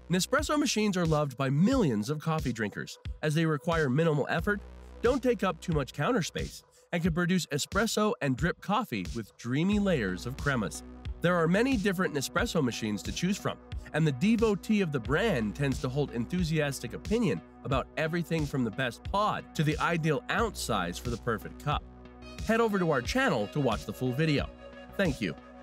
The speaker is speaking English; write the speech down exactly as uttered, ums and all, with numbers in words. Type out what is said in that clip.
Nespresso machines are loved by millions of coffee drinkers, as they require minimal effort, don't take up too much counter space, and can produce espresso and drip coffee with dreamy layers of cremas. There are many different Nespresso machines to choose from, and the devotee of the brand tends to hold enthusiastic opinion about everything from the best pod to the ideal ounce size for the perfect cup. Head over to our channel to watch the full video. Thank you.